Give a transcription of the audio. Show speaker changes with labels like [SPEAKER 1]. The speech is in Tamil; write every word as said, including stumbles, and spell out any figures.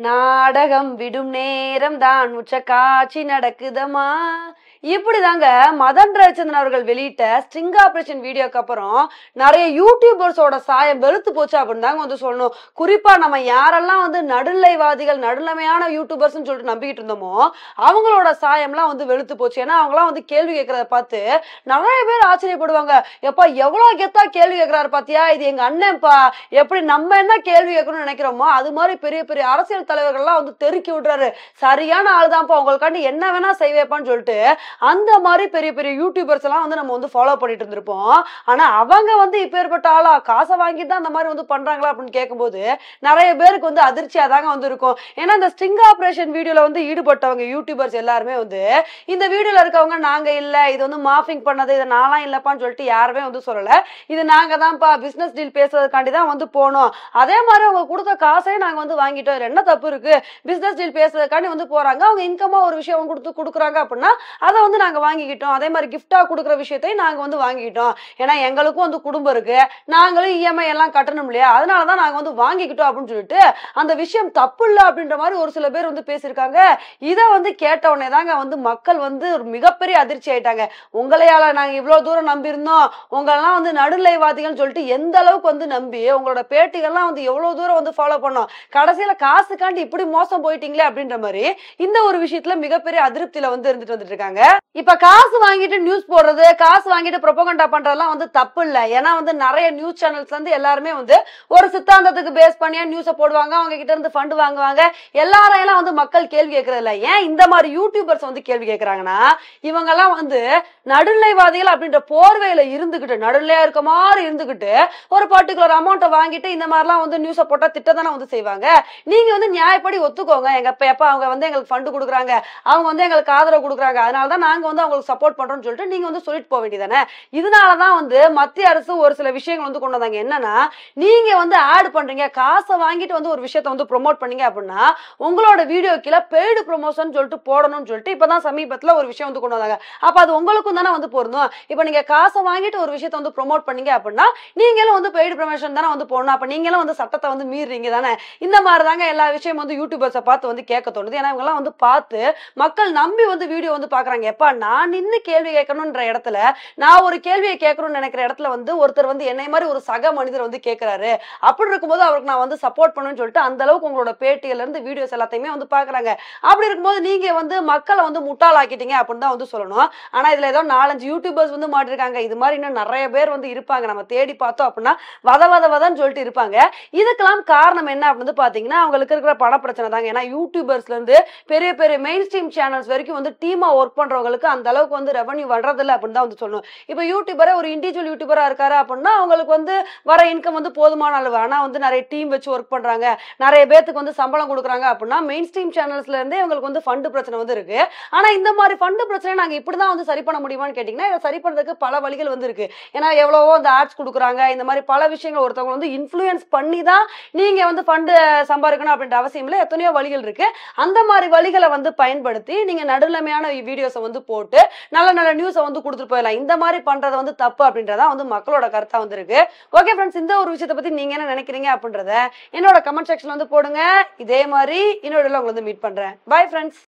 [SPEAKER 1] நாடகம் விடும் நேரம் தான் உச்ச காட்சி நடக்குதமா. இப்படிதாங்க மதன் ரவிச்சந்திரன் அவர்கள் வெளியிட்ட ஸ்ட்ரிங் ஆபரேஷன் வீடியோக்கு அப்புறம் நிறைய யூடியூபர்ஸோட சாயம் வெளுத்து போச்சு அப்படின்னு தாங்க வந்து சொல்லணும். குறிப்பா நம்ம யாரெல்லாம் வந்து நடுநிலைவாதிகள் நடுநிலைமையான யூடியூபர்ஸ் சொல்லிட்டு நம்பிக்கிட்டு இருந்தோமோ அவங்களோட சாயம்லாம் வந்து வெளுத்து போச்சு. ஏன்னா அவங்களாம் வந்து கேள்வி கேட்கறத பார்த்து நிறைய பேர் ஆச்சரியப்படுவாங்க. எப்பா எவ்வளவு கெத்தா கேள்வி கேட்கிறாரு பாத்தியா, இது எங்க அண்ணன்ப்பா, எப்படி நம்ம என்ன கேள்வி கேட்கணும்னு நினைக்கிறோமோ அது மாதிரி பெரிய பெரிய அரசியல் தலைவர்கள்லாம் வந்து தெருக்கி விடுறாரு. சரியான ஆளுதான்ப்பா, உங்களுக்காண்டி என்ன வேணா செய்வேப்பான்னு சொல்லிட்டு அந்த மாதிரி பெரிய பெரிய யூடியூபர்ஸ் எல்லாம் வந்து நம்ம வந்து ஃபாலோ பண்ணிட்டு இருந்திருப்போம். ஆனா அவங்க வந்து இப்ப ஏற்பட்ட ஆளா காசை வாங்கிட்டு தான் அந்த மாதிரி வந்து பண்றாங்களா அப்படின்னு கேட்கும்போது நிறைய பேருக்கு வந்து அதிர்ச்சியா தாங்க வந்து இருக்கும். ஏன்னா இந்த ஸ்ட்ரிங் ஆபரேஷன் வீடியோல வந்து ஈடுபட்டவங்க யூடியூபர்ஸ் எல்லாருமே வந்து இந்த வீடியோல இருக்கவங்க நாங்க இல்ல, இது வந்து மாஃபிங் பண்ணது, இது நான்லாம் இல்லப்பான்னு சொல்லிட்டு யாருமே வந்து சொல்லல. இது நாங்க தான்ப்பா பிசினஸ் டீல் பேசுறதுக்காண்டி தான் வந்து போனோம். அதே மாதிரி அவங்க கொடுத்த காசையும் நாங்க வந்து வாங்கிட்டோம். என்ன தப்பு இருக்கு? பிசினஸ் டீல் பேசுறதுக்காண்டி வந்து போறாங்க, அவங்க இன்கமா ஒரு விஷயம் கொடுத்து கொடுக்குறாங்க அப்படின்னா அதை வந்து நாங்க வாங்கிக்கிட்டோம். அதே மாதிரி கிஃப்டா கொடுக்குற விஷயத்தையும் நாங்க வந்து வாங்கிக்கிட்டோம். ஏன்னா எங்களுக்கும் வந்து குடும்பம் இருக்கு, நாங்களும் இஎம்ஐ எல்லாம் கட்டணும் இல்லையா, அதனாலதான் நாங்க வந்து வாங்கிக்கிட்டோம் அப்படின்னு சொல்லிட்டு அந்த விஷயம் தப்பு இல்ல அப்படின்ற மாதிரி ஒரு சில பேர் வந்து பேசியிருக்காங்க. இதை வந்து கேட்ட உடனே தாங்க வந்து மக்கள் வந்து ஒரு மிகப்பெரிய அதிர்ச்சி ஆயிட்டாங்க. உங்களையால நாங்க இவ்வளவு தூரம் நம்பி இருந்தோம், உங்களெல்லாம் வந்து நடுநிலைவாதிகள் சொல்லிட்டு எந்த அளவுக்கு வந்து நம்பி உங்களோட பேட்டிகள்லாம் வந்து எவ்வளவு தூரம் வந்து ஃபாலோ பண்ணோம், கடைசியில காசுக்காண்டி இப்படி மோசம் போயிட்டீங்களே அப்படின்ற மாதிரி இந்த ஒரு விஷயத்துல மிகப்பெரிய அதிருப்தியில வந்து இருந்துட்டு வந்துட்டு இருக்காங்க. இப்ப காசு வாங்கிட்டு நியூஸ் போடுறது, காசு வாங்கிட்டு ப்ரொபகண்டா பண்றதெல்லாம் வந்து தப்பு இல்ல. ஏன்னா வந்து நிறைய நியூஸ் சேனல்ஸ்ல இருந்து எல்லாருமே வந்து ஒரு சித்தாந்தத்துக்கு பேஸ் பண்ணியா நியூஸ போடுவாங்க, அவங்க கிட்ட இருந்து ஃபண்ட் வாங்குவாங்க. எல்லாரையும் வந்து மக்கள் கேள்வி கேட்கறது இல்ல. ஏன் இந்த மாதிரி யூடியூபர்ஸ் வந்து கேள்வி கேட்கறாங்கன்னா, இவங்க எல்லாம் வந்து நடுநிலைவாதிகள் அப்படின்ற போர்வையில இருந்துகிட்டு நடுநிலையா இருக்க மாதிரி இருந்துகிட்டு ஒரு பர்டிகுலர் அமௌண்ட்டை வாங்கிட்டு இந்த மாதிரிலாம் வந்து நியூஸ போட்டா திட்டத்தானே வந்து செய்வாங்க. நீங்க வந்து நியாயப்படி ஒத்துக்கோங்க, எங்க எப்ப அவங்க வந்து எங்களுக்கு ஃபண்ட் கொடுக்குறாங்க, அவங்க வந்து எங்களுக்கு ஆதரவு கொடுக்குறாங்க, அதனாலதான் நாங்க வந்து அவங்களுக்கு சப்போர்ட் பண்றோம்னு சொல்லிட்டு நீங்க வந்து சொல்லிட்டு போக வேண்டியதானே. இதனாலதான் வந்து மத்திய அரசு ஒரு சில விஷயங்கள் வந்து கொண்டு வந்தாங்க. என்னன்னா, நீங்க வந்து ஆட் பண்றீங்க, காசை வாங்கிட்டு வந்து ஒரு விஷயத்த வந்து ப்ரொமோட் பண்ணீங்க அப்படின்னா உங்களோட வீடியோ கீழே பெய்டு ப்ரொமோஷன் சொல்லிட்டு போடணும்னு சொல்லிட்டு இப்பதான் சமீபத்துல ஒரு விஷயம் வந்து கொண்டு வந்தாங்க. அப்ப அது உங்களுக்கும் தானே வந்து பொருந்தும். இப்ப நீங்க காசை வாங்கிட்டு ஒரு விஷயத்த வந்து ப்ரொமோட் பண்ணீங்க அப்படின்னா நீங்களும் வந்து பெய்டு ப்ரொமோஷன் தானே வந்து போடணும். அப்ப நீங்களும் வந்து சட்டத்தை வந்து மீறீங்க தானே. இந்த மாதிரி தாங்க எல்லா விஷயம் வந்து யூடியூபர்ஸை பார்த்து வந்து கேட்க தோணுது. ஏன்னா இவங்க எல்லாம் வந்து பார்த்து மக்கள் நம்பி வந்து வீடியோ வந்து பாக்குறாங்க. எப்பா நான் நின்று கேள்வி கேட்கணும்ன்ற இடத்துல, நான் ஒரு கேள்வியை கேட்கணும்னு நினைக்கிற இடத்துல வந்து ஒருத்தர் வந்து என்னை மாதிரி ஒரு சக மனிதர் வந்து கேட்கிறாரு, அப்படி இருக்கும்போது அவருக்கு நான் வந்து சப்போர்ட் பண்ணுன்னு சொல்லிட்டு அந்த அளவுக்கு உங்களோட பேட்டியில இருந்து வீடியோஸ் எல்லாத்தையுமே வந்து பாக்குறாங்க. அப்படி இருக்கும்போது நீங்க வந்து மக்களை வந்து முட்டாளாக்கிட்டீங்க அப்படின்னு தான் வந்து சொல்லணும். ஆனா இதுல ஏதோ நாலஞ்சு யூடியூபர்ஸ் வந்து மாட்டிருக்காங்க. இது மாதிரி இன்னும் நிறைய பேர் வந்து இருப்பாங்க. நம்ம தேடி பார்த்தோம் அப்படின்னா வத வத வதன்னு சொல்லிட்டு இருப்பாங்க. இதுக்கெல்லாம் காரணம் என்ன அப்படின்னு பாத்தீங்கன்னா அவங்களுக்கு இருக்கிற பண பிரச்சனை தாங்க. ஏன்னா யூடியூபர்ஸ்ல இருந்து பெரிய பெரிய மெயின் ஸ்ட்ரீம் சேனல்ஸ் வரைக்கும் வந்து டீமா ஒர்க் பண்றவங்களுக்கு அந்த அளவுக்கு வந்து ரெவன்யூ வர்றதில்லை அப்படின்னு தான் வந்து சொல்லணும். இப்போ யூடியூபரே ஒரு இண்டிவிஜுவல் யூடியூபரா இருக்காரு அப்படின்னா அவங்களுக்கு வந்து வர இன்கம் வந்து போதுமான அளவு. ஆனா வந்து நிறைய டீம் வச்சு ஒர்க் பண்றாங்க, நிறைய பேருக்கு வந்து சம்பளம் கொடுக்குறாங்க அப்படின்னா மெயின் ஸ்ட்ரீம் சேனல்ஸ்ல இருந்தே இவங்களுக்கு வந்து ஃபண்ட் பிரச்சனை வந்து இருக்கு. ஆனா இந்த மாதிரி ஃபண்ட் பிரச்சனை நாங்க இப்படிதான் வந்து சரி பண்ண முடியுமான்னு கேட்டீங்கன்னா இதை சரி பண்றதுக்கு பல வழிகள் வந்து இருக்கு. ஏன்னா எவ்வளவோ அந்த ஆட்ஸ் கொடுக்குறாங்க, இந்த மாதிரி பல விஷயங்கள் ஒருத்தவங்க வந்து இன்ஃப்ளூயன்ஸ் பண்ணி தான் நீங்க வந்து ஃபண்ட் சம்பாதிக்கணும் அப்படின்ற அவசியம் இல்லை. எத்தனையோ வழிகள் இருக்கு. அந்த மாதிரி வழிகளை வந்து பயன்படுத்தி நீங்க நடுநிலைமையான வீடியோஸை வந்து போட்டு நல்ல நல்ல நியூஸை வந்து கொடுத்துட்டு போயிடலாம். இந்த மாதிரி பண்றது வந்து தப்பு அப்படின்றதா வந்து மக்களோட கருத்தா வந்து இருக்கு. ஓகே ஃப்ரெண்ட்ஸ், இந்த ஒரு விஷயத்தை பத்தி நீங்க என்ன நினைக்கிறீங்க அப்படின்றத என்னோட கமெண்ட் செக்ஷன்ல வந்து போடுங்க. இதே மாதிரி இன்னொரு உங்களை வந்து மீட் பண்றேன். Bye friends.